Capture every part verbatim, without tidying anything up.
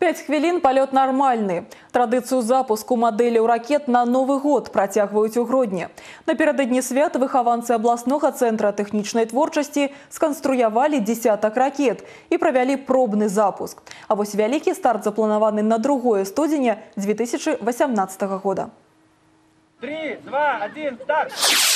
Пять хвилин полет нормальный. Традицию запуску моделей ракет на Новый год протягивают у Гродні. Напередодні свята вихованцы областного центра технічної творчості сконструявали десяток ракет и провели пробный запуск. А вось вялікі старт запланаваны на другое студзеня две тысячи восемнадцатого года. Три, два, один, старт!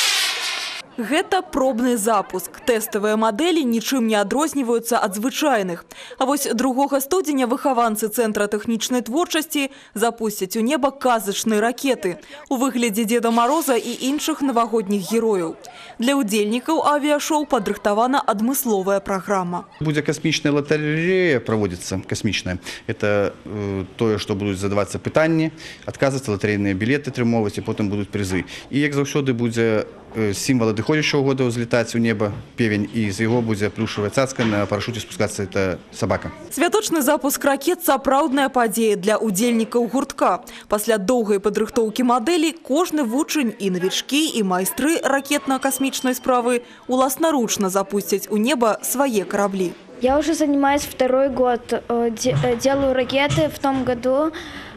Гэта пробны запуск. Тэставыя мадэлі нічым не адрозніваюцца ад звычайных. А вось другога студзеня выхаванцы цэнтра тэхнічнай творчасці запусцяць у неба казачныя ракеты у выглядзе Деда Мороза і іншых навагодніх герояў. Для удзельнікаў авіашоу падрыхтавана адмысловая праграма. Будзе касмічная латарэя праводзіцца, касмічная. Это э, тое, што будуць задавацца пытанні, адказвацца, латарэйныя білеты атрымоўваць, і потым будуць прызы. І як заўсёды будзе символ адыходзячага года ўзлетаць у неба певень, і з яго будзе плюшавая цацка, на парашуце спускацца это сабака. Святочны запуск ракет сапраўдная падзея для удзельнікаў гуртка. Пасля доўгай падрыхтоўкі мадэлі кожны вучань і навічкі і майстры ракетна-касмічнай справы уласнаручна запусцяць у неба свае караблі. Я уже занимаюсь второй год, делаю ракеты. В том году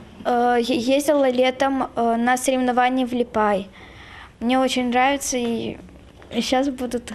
ездила летом на соревнования в Липай. Мне очень нравится, и сейчас будут...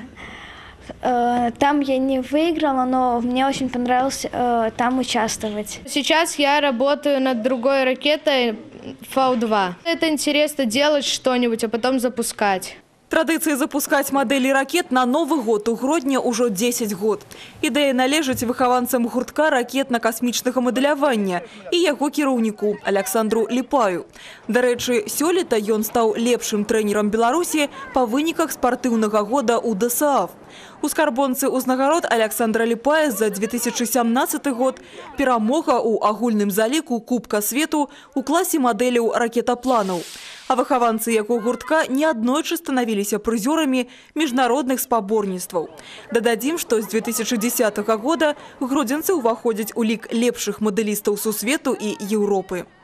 Там я не выиграла, но мне очень понравилось там участвовать. Сейчас я работаю над другой ракетой Фау два. Это интересно делать что-нибудь, а потом запускать. Традыцыі запускаць мадэлі ракет на Новы год у Гродні ўжо дзесяць год. Ідэя належыць выхаванцам гуртка ракетна-касмічнага мадэлявання і яго кіраўніку Александру Ліпаю. Дарэчы, сёлета ён стаў лепшым трэнерам Беларусі па выніках спартыўнага года ў ДСАФ. У скарбонцы ўзнагарод Александра Ліпая за две тысячи семнадцатый год перамога ў агульным заліку Кубка свету у класе мадэляў ракетапланаў. А выхаванцы яго гуртка неаднойчы станавіліся прызёрамі міжнародных спаборніцтваў. Дададзім, што з две тысячи десятого года гродзенцы ўваходзяць у лік лепшых мадэлістаў сусвету і Еўропы.